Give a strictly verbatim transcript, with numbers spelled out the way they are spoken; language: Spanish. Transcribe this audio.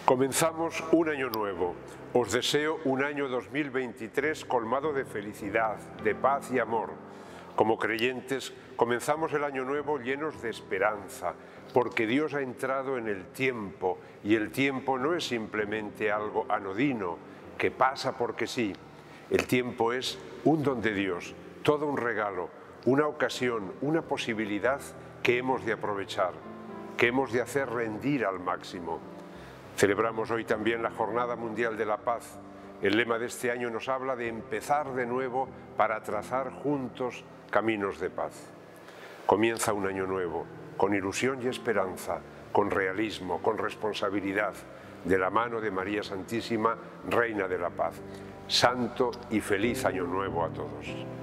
Comenzamos un año nuevo. Os deseo un año dos mil veintitrés colmado de felicidad, de paz y amor. Como creyentes, comenzamos el año nuevo llenos de esperanza, porque Dios ha entrado en el tiempo, y el tiempo no es simplemente algo anodino, que pasa porque sí. El tiempo es un don de Dios, todo un regalo, una ocasión, una posibilidad que hemos de aprovechar, que hemos de hacer rendir al máximo. Celebramos hoy también la Jornada Mundial de la Paz. El lema de este año nos habla de empezar de nuevo para trazar juntos caminos de paz. Comienza un año nuevo, con ilusión y esperanza, con realismo, con responsabilidad, de la mano de María Santísima, Reina de la Paz. Santo y feliz año nuevo a todos.